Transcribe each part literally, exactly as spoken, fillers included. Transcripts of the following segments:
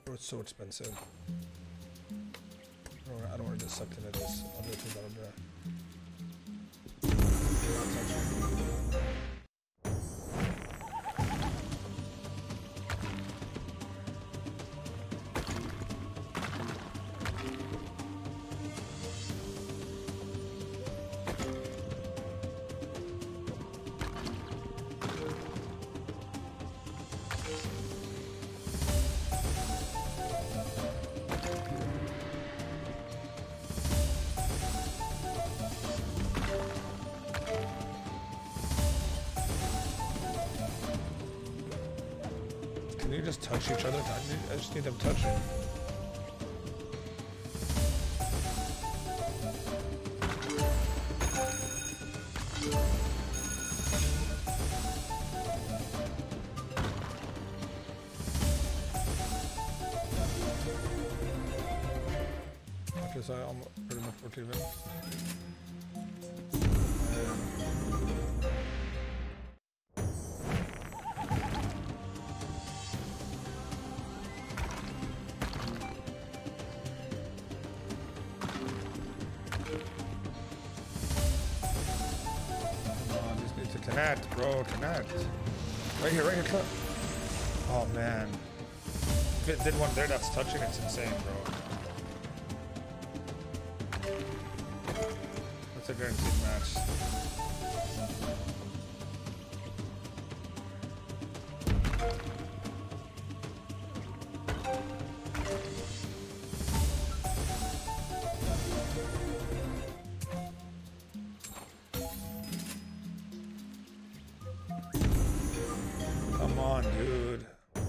Oh, it's so expensive. I don't, I don't want to get sucked into this. I'll do it two dollars. Can you just touch each other? I, need, I just need them touching. Okay, so I'm pretty much for two minutes. Connect, bro, connect. Right here, right here, cut. Oh man. If it did one there that's touching, it's insane, bro. That's a guaranteed match. Come on, dude.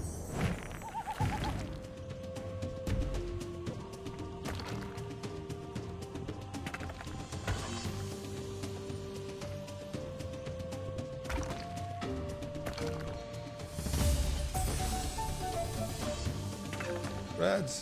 Reds.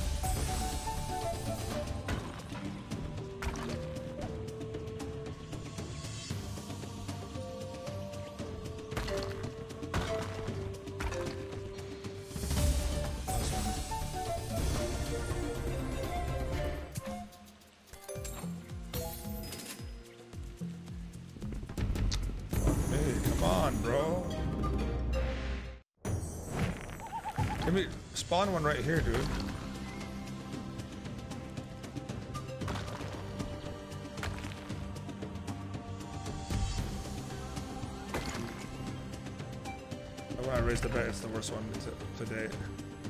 Come on, bro. Give me spawn one right here, dude. I want to raise the bet. It's the worst one to, to date.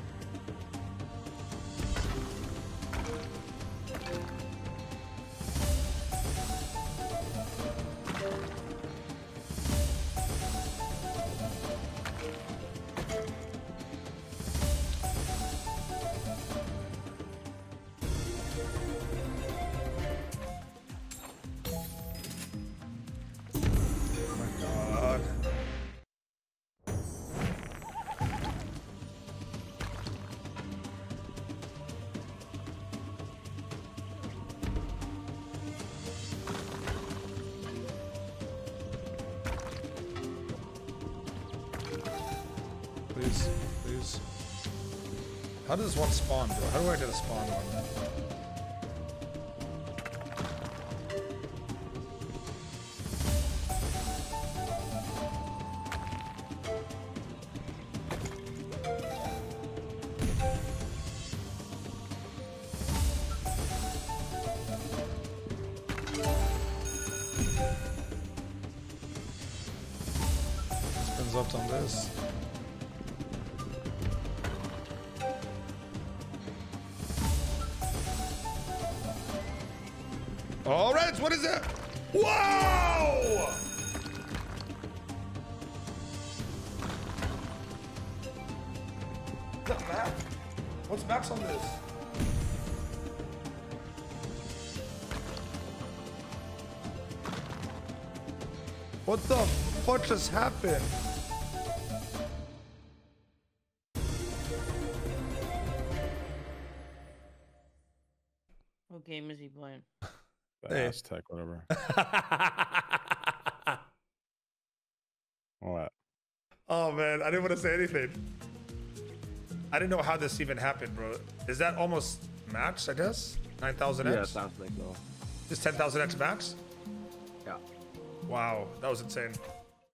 Please, please. How does one spawn, bro? How do I get a spawn one? Spins up on this. All right, what is that? Whoa! What's that map? What's max on this? What the fuck just happened? What game is he playing? Hey. Aztec, whatever. What? Oh man, I didn't want to say anything. I didn't know how this even happened, bro. Is that almost max, I guess? nine thousand X? Yeah, sounds like so. Just ten thousand X max? Yeah. Wow, that was insane.